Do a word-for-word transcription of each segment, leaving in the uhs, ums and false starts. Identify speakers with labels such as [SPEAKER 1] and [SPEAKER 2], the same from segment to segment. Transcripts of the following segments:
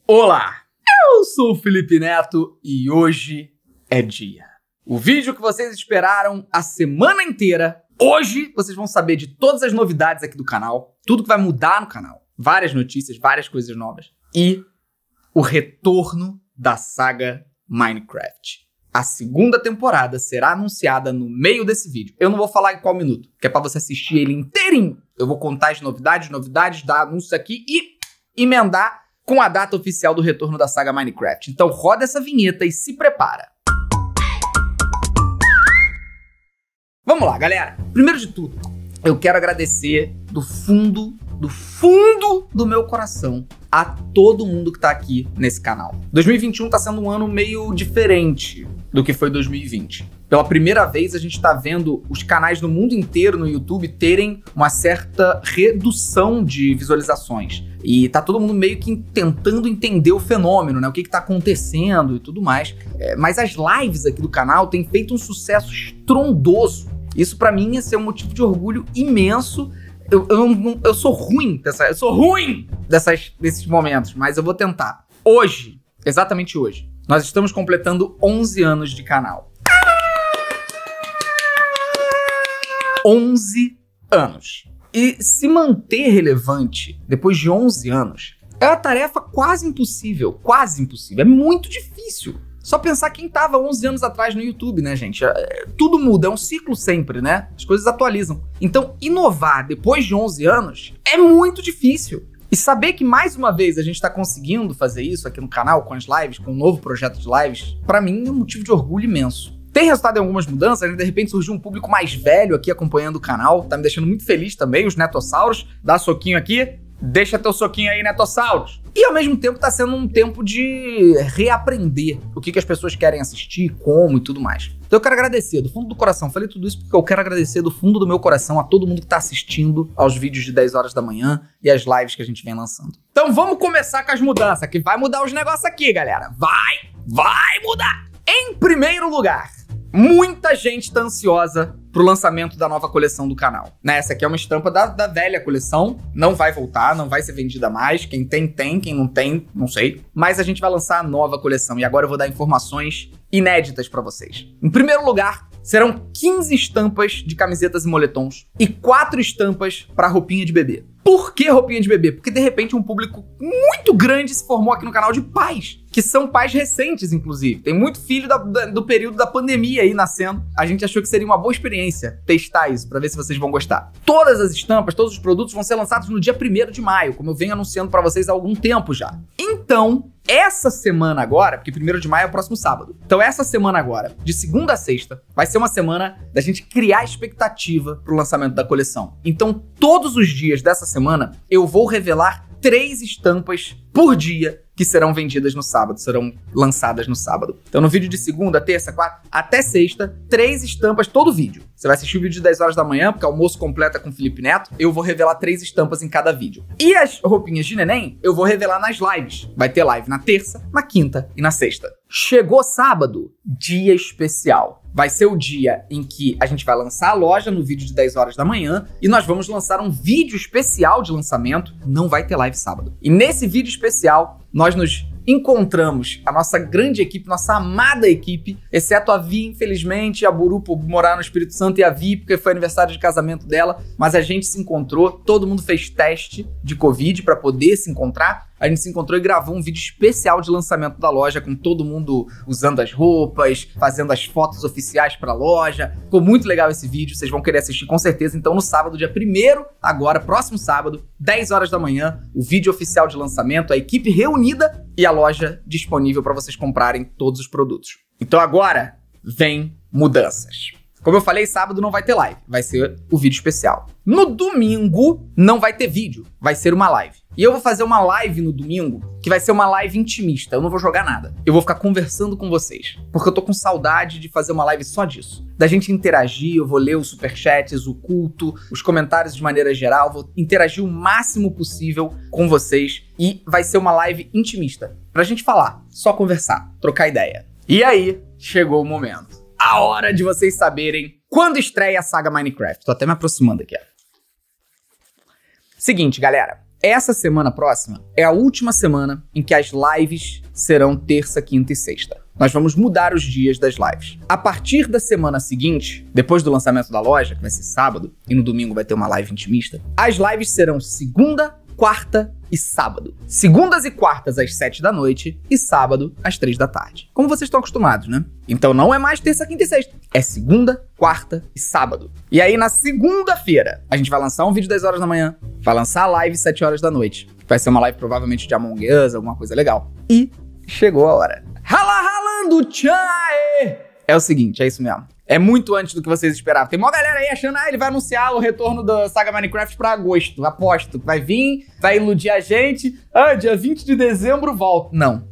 [SPEAKER 1] Olá, eu sou o Felipe Neto e hoje é dia. O vídeo que vocês esperaram a semana inteira, hoje vocês vão saber de todas as novidades aqui do canal, tudo que vai mudar no canal, várias notícias, várias coisas novas e o retorno da saga Minecraft. A segunda temporada será anunciada no meio desse vídeo. Eu não vou falar em qual minuto, que é pra você assistir ele inteirinho. Eu vou contar as novidades, novidades, dar anúncios aqui e emendar com a data oficial do retorno da saga Minecraft. Então roda essa vinheta e se prepara. Vamos lá, galera. Primeiro de tudo, eu quero agradecer do fundo, do fundo do meu coração a todo mundo que tá aqui nesse canal. dois mil e vinte e um tá sendo um ano meio diferente do que foi dois mil e vinte. Pela primeira vez, a gente tá vendo os canais no mundo inteiro no YouTube terem uma certa redução de visualizações. E tá todo mundo meio que tentando entender o fenômeno, né? O que que tá acontecendo e tudo mais. É, mas as lives aqui do canal têm feito um sucesso estrondoso. Isso pra mim ia ser um motivo de orgulho imenso. Eu, eu, eu sou ruim dessa, eu sou ruim dessas, desses momentos, mas eu vou tentar. Hoje, exatamente hoje, nós estamos completando onze anos de canal. onze anos. E se manter relevante depois de onze anos é uma tarefa quase impossível, quase impossível, é muito difícil. Só pensar quem tava onze anos atrás no YouTube, né, gente? Tudo muda, é um ciclo sempre, né? As coisas atualizam. Então, inovar depois de onze anos é muito difícil. E saber que, mais uma vez, a gente tá conseguindo fazer isso aqui no canal, com as lives, com um novo projeto de lives, pra mim é um motivo de orgulho imenso. Tem resultado em algumas mudanças, né? De repente surgiu um público mais velho aqui acompanhando o canal, tá me deixando muito feliz também, os netossauros. Dá soquinho aqui, deixa teu soquinho aí, netossauros. E ao mesmo tempo tá sendo um tempo de reaprender o que, que as pessoas querem assistir, como e tudo mais. Então eu quero agradecer do fundo do coração, falei tudo isso porque eu quero agradecer do fundo do meu coração a todo mundo que tá assistindo aos vídeos de dez horas da manhã e as lives que a gente vem lançando. Então vamos começar com as mudanças, que vai mudar os negócios aqui, galera. Vai, vai mudar! Em primeiro lugar, muita gente tá ansiosa pro lançamento da nova coleção do canal. Né? Essa aqui é uma estampa da, da velha coleção, não vai voltar, não vai ser vendida mais. Quem tem, tem, quem não tem, não sei. Mas a gente vai lançar a nova coleção e agora eu vou dar informações inéditas pra vocês. Em primeiro lugar, serão quinze estampas de camisetas e moletons e quatro estampas pra roupinha de bebê. Por que roupinha de bebê? Porque de repente um público muito grande se formou aqui no canal de pais, que são pais recentes, inclusive. Tem muito filho da, da, do período da pandemia aí nascendo. A gente achou que seria uma boa experiência testar isso, pra ver se vocês vão gostar. Todas as estampas, todos os produtos vão ser lançados no dia primeiro de maio, como eu venho anunciando pra vocês há algum tempo já. Então, essa semana agora, porque primeiro de maio é o próximo sábado. Então essa semana agora, de segunda a sexta, vai ser uma semana da gente criar expectativa pro lançamento da coleção. Então todos os dias dessa semana eu vou revelar três estampas por dia que serão vendidas no sábado, serão lançadas no sábado. Então no vídeo de segunda, terça, quarta, até sexta, três estampas todo vídeo. Você vai assistir o vídeo de dez horas da manhã, porque almoço completa com o Felipe Neto, eu vou revelar três estampas em cada vídeo. E as roupinhas de neném, eu vou revelar nas lives. Vai ter live na terça, na quinta e na sexta. Chegou sábado, dia especial. Vai ser o dia em que a gente vai lançar a loja no vídeo de dez horas da manhã e nós vamos lançar um vídeo especial de lançamento. Não vai ter live sábado. E nesse vídeo especial, nós nos encontramos a nossa grande equipe, nossa amada equipe, exceto a Vi, infelizmente, a Buru por morar no Espírito Santo e a Vi porque foi aniversário de casamento dela, mas a gente se encontrou, todo mundo fez teste de Covid para poder se encontrar. A gente se encontrou e gravou um vídeo especial de lançamento da loja, com todo mundo usando as roupas, fazendo as fotos oficiais para a loja. Ficou muito legal esse vídeo, vocês vão querer assistir com certeza. Então no sábado, dia primeiro, agora, próximo sábado, dez horas da manhã, o vídeo oficial de lançamento, a equipe reunida e a loja disponível para vocês comprarem todos os produtos. Então agora, vem mudanças. Como eu falei, sábado não vai ter live, vai ser o vídeo especial. No domingo, não vai ter vídeo, vai ser uma live. E eu vou fazer uma live no domingo, que vai ser uma live intimista, eu não vou jogar nada. Eu vou ficar conversando com vocês, porque eu tô com saudade de fazer uma live só disso. Da gente interagir, eu vou ler os superchats, o culto, os comentários de maneira geral, vou interagir o máximo possível com vocês. E vai ser uma live intimista, pra gente falar, só conversar, trocar ideia. E aí, chegou o momento. A hora de vocês saberem quando estreia a saga Minecraft. Tô até me aproximando aqui, ó. Seguinte, galera. essa semana próxima é a última semana em que as lives serão terça, quinta e sexta. Nós vamos mudar os dias das lives. A partir da semana seguinte, depois do lançamento da loja, que vai ser sábado, e no domingo vai ter uma live intimista, as lives serão segunda, quarta e sábado. Segundas e quartas às sete da noite e sábado às três da tarde. Como vocês estão acostumados, né? Então não é mais terça, quinta e sexta. É segunda, quarta e sábado. E aí na segunda-feira, a gente vai lançar um vídeo dez horas da manhã, vai lançar a live sete horas da noite. Vai ser uma live provavelmente de Among Us, alguma coisa legal. E chegou a hora. Rala ralando, tchai! É o seguinte, é isso mesmo. É muito antes do que vocês esperavam. Tem uma galera aí achando, ah, ele vai anunciar o retorno da saga Minecraft pra agosto. Aposto. Vai vir, vai iludir a gente. Ah, dia vinte de dezembro volta. Não.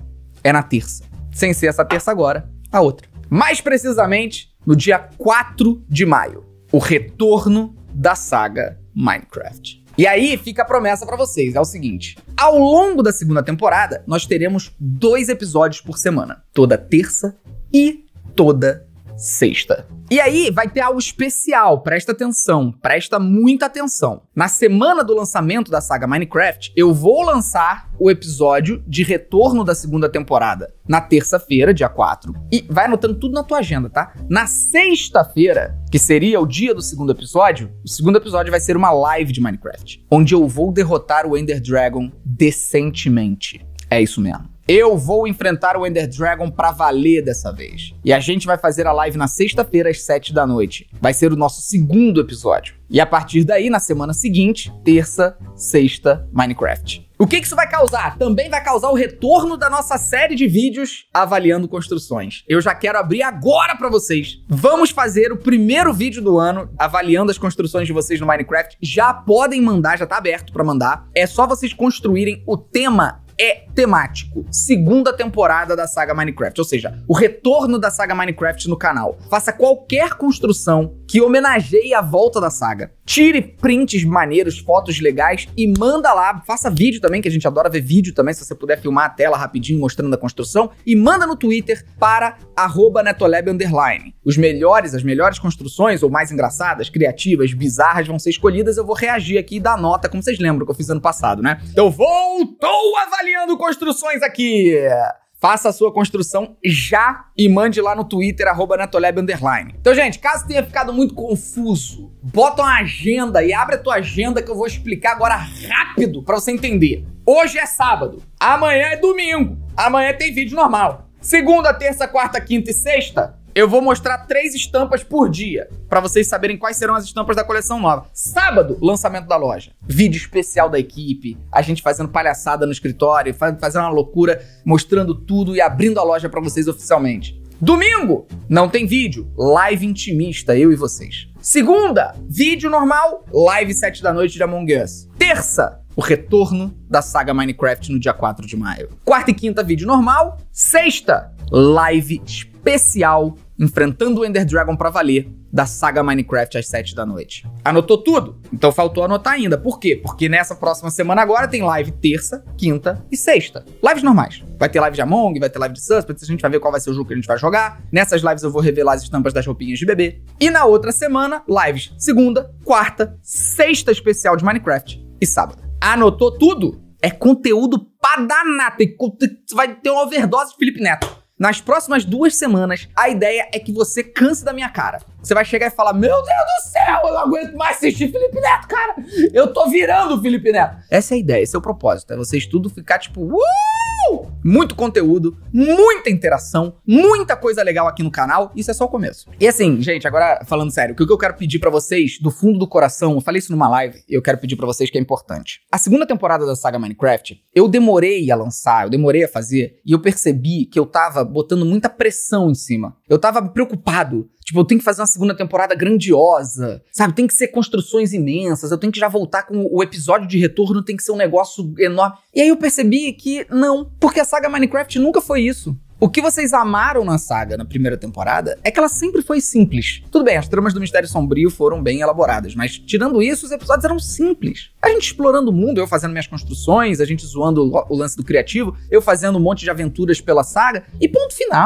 [SPEAKER 1] É na terça. Sem ser essa terça agora, a outra. Mais precisamente, no dia quatro de maio. O retorno da saga Minecraft. E aí fica a promessa pra vocês, é o seguinte. Ao longo da segunda temporada, nós teremos dois episódios por semana. Toda terça e toda sexta. E aí vai ter algo especial, presta atenção, presta muita atenção. Na semana do lançamento da saga Minecraft, eu vou lançar o episódio de retorno da segunda temporada na terça-feira, dia quatro. E vai anotando tudo na tua agenda, tá? Na sexta-feira, que seria o dia do segundo episódio, o segundo episódio vai ser uma live de Minecraft, onde eu vou derrotar o Ender Dragon decentemente. É isso mesmo. Eu vou enfrentar o Ender Dragon pra valer dessa vez. E a gente vai fazer a live na sexta-feira às sete da noite. Vai ser o nosso segundo episódio. E a partir daí, na semana seguinte, terça, sexta, Minecraft. O que isso vai causar? Também vai causar o retorno da nossa série de vídeos avaliando construções. Eu já quero abrir agora pra vocês. Vamos fazer o primeiro vídeo do ano avaliando as construções de vocês no Minecraft. Já podem mandar, já tá aberto pra mandar. É só vocês construírem o tema é temático. Segunda temporada da saga Minecraft, ou seja, o retorno da saga Minecraft no canal. Faça qualquer construção que homenageie a volta da saga. Tire prints maneiros, fotos legais e manda lá. Faça vídeo também, que a gente adora ver vídeo também, se você puder filmar a tela rapidinho mostrando a construção. E manda no Twitter para arroba netolab underline. Os melhores, as melhores construções, ou mais engraçadas, criativas, bizarras, vão ser escolhidas. Eu vou reagir aqui e dar nota, como vocês lembram que eu fiz ano passado, né? Então voltou avaliando construções aqui! Faça a sua construção já e mande lá no Twitter, arroba netolab underline. Então, gente, caso tenha ficado muito confuso, bota uma agenda e abre a tua agenda que eu vou explicar agora rápido pra você entender. Hoje é sábado, amanhã é domingo, amanhã tem vídeo normal. Segunda, terça, quarta, quinta e sexta, eu vou mostrar três estampas por dia, pra vocês saberem quais serão as estampas da coleção nova. Sábado, lançamento da loja. Vídeo especial da equipe, a gente fazendo palhaçada no escritório, fazendo uma loucura, mostrando tudo e abrindo a loja pra vocês oficialmente. Domingo, não tem vídeo, live intimista, eu e vocês. Segunda, vídeo normal, live sete da noite de Among Us. Terça, o retorno da saga Minecraft no dia quatro de maio. Quarta e quinta, vídeo normal. Sexta, live especial enfrentando o Ender Dragon pra valer da saga Minecraft às sete da noite. Anotou tudo? Então faltou anotar ainda. Por quê? Porque nessa próxima semana agora tem live terça, quinta e sexta. Lives normais. Vai ter live de Among, vai ter live de Suspect, a gente vai ver qual vai ser o jogo que a gente vai jogar. Nessas lives eu vou revelar as estampas das roupinhas de bebê. E na outra semana, lives segunda, quarta, sexta especial de Minecraft e sábado. Anotou tudo? É conteúdo pra danar. Vai ter uma overdose de Felipe Neto. Nas próximas duas semanas, a ideia é que você canse da minha cara. Você vai chegar e falar, meu Deus do céu, eu não aguento mais assistir Felipe Neto, cara. Eu tô virando o Felipe Neto. Essa é a ideia, esse é o propósito. É vocês tudo ficar tipo, uh! Muito conteúdo, muita interação, muita coisa legal aqui no canal. Isso é só o começo. E assim, gente, agora falando sério, o que eu quero pedir pra vocês, do fundo do coração, eu falei isso numa live, e eu quero pedir pra vocês que é importante. A segunda temporada da saga Minecraft, eu demorei a lançar, eu demorei a fazer, e eu percebi que eu tava botando muita pressão em cima. Eu tava preocupado. Tipo, eu tenho que fazer uma segunda temporada grandiosa, sabe? Tem que ser construções imensas, eu tenho que já voltar com o episódio de retorno, tem que ser um negócio enorme. E aí eu percebi que não, porque a saga Minecraft nunca foi isso. O que vocês amaram na saga, na primeira temporada, é que ela sempre foi simples. Tudo bem, as tramas do Mistério Sombrio foram bem elaboradas, mas tirando isso, os episódios eram simples. A gente explorando o mundo, eu fazendo minhas construções, a gente zoando o lance do criativo, eu fazendo um monte de aventuras pela saga, e ponto final.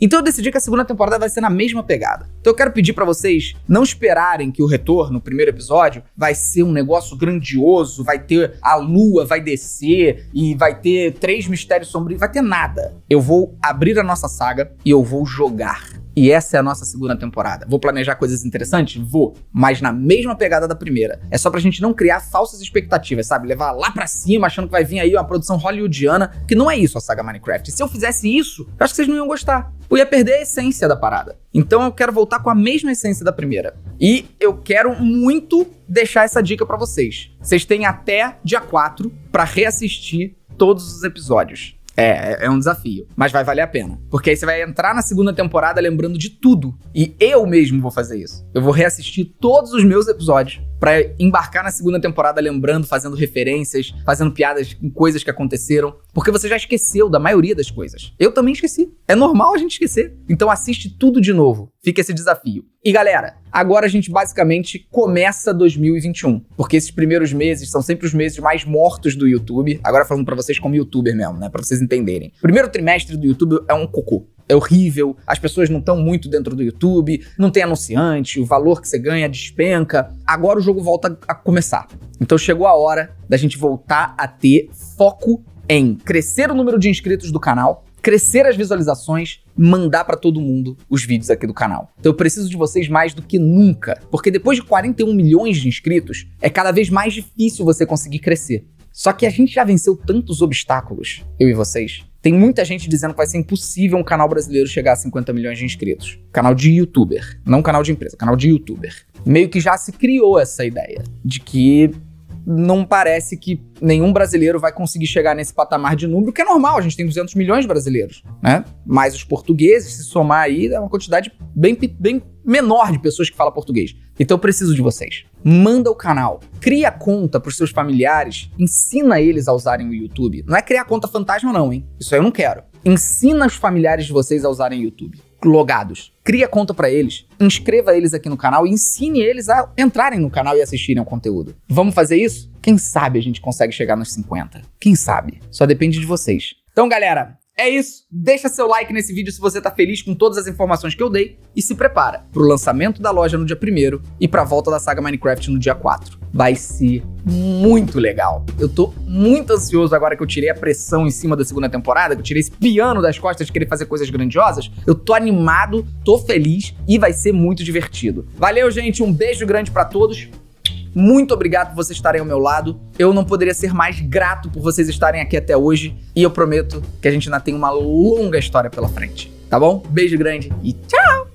[SPEAKER 1] Então eu decidi que a segunda temporada vai ser na mesma pegada. Então eu quero pedir pra vocês não esperarem que o retorno, o primeiro episódio, vai ser um negócio grandioso, vai ter a lua, vai descer e vai ter três mistérios sombrios, vai ter nada. Eu vou abrir a nossa saga e eu vou jogar. E essa é a nossa segunda temporada. Vou planejar coisas interessantes? Vou. Mas na mesma pegada da primeira. É só pra gente não criar falsas expectativas, sabe? Levar lá pra cima, achando que vai vir aí uma produção hollywoodiana, que não é isso a saga Minecraft. Se eu fizesse isso, eu acho que vocês não iam gostar. Eu ia perder a essência da parada. Então eu quero voltar com a mesma essência da primeira. E eu quero muito deixar essa dica pra vocês. Vocês têm até dia quatro pra reassistir todos os episódios. É, é um desafio, mas vai valer a pena. Porque aí você vai entrar na segunda temporada lembrando de tudo. E eu mesmo vou fazer isso. Eu vou reassistir todos os meus episódios pra embarcar na segunda temporada lembrando, fazendo referências, fazendo piadas com coisas que aconteceram. Porque você já esqueceu da maioria das coisas. Eu também esqueci. É normal a gente esquecer. Então assiste tudo de novo. Fica esse desafio. E galera, agora a gente basicamente começa dois mil e vinte e um. Porque esses primeiros meses são sempre os meses mais mortos do YouTube. Agora falando pra vocês como youtuber mesmo, né? Pra vocês entenderem. O primeiro trimestre do YouTube é um cocô. É horrível, as pessoas não estão muito dentro do YouTube, não tem anunciante, o valor que você ganha despenca. Agora o jogo volta a começar. Então chegou a hora da gente voltar a ter foco em crescer o número de inscritos do canal, crescer as visualizações, mandar pra todo mundo os vídeos aqui do canal. Então eu preciso de vocês mais do que nunca, porque depois de quarenta e um milhões de inscritos, é cada vez mais difícil você conseguir crescer. Só que a gente já venceu tantos obstáculos, eu e vocês. Tem muita gente dizendo que vai ser impossível um canal brasileiro chegar a cinquenta milhões de inscritos. Canal de youtuber, não canal de empresa, canal de youtuber. Meio que já se criou essa ideia de que não parece que nenhum brasileiro vai conseguir chegar nesse patamar de número, que é normal, a gente tem duzentos milhões de brasileiros, né? Mas os portugueses, se somar aí, é uma quantidade bem, bem menor de pessoas que falam português. Então eu preciso de vocês. Manda o canal, cria conta pros seus familiares, ensina eles a usarem o YouTube. Não é criar conta fantasma não, hein? Isso aí eu não quero. Ensina os familiares de vocês a usarem o YouTube. Logados. Cria conta pra eles, inscreva eles aqui no canal e ensine eles a entrarem no canal e assistirem ao conteúdo. Vamos fazer isso? Quem sabe a gente consegue chegar nos cinquenta? Quem sabe? Só depende de vocês. Então, galera, é isso. Deixa seu like nesse vídeo se você tá feliz com todas as informações que eu dei e se prepara pro lançamento da loja no dia primeiro e pra volta da saga Minecraft no dia quatro. Vai ser muito legal. Eu tô muito ansioso agora que eu tirei a pressão em cima da segunda temporada, que eu tirei esse piano das costas de querer fazer coisas grandiosas. Eu tô animado, tô feliz e vai ser muito divertido. Valeu, gente. Um beijo grande pra todos. Muito obrigado por vocês estarem ao meu lado. Eu não poderia ser mais grato por vocês estarem aqui até hoje. E eu prometo que a gente ainda tem uma longa história pela frente. Tá bom? Beijo grande e tchau!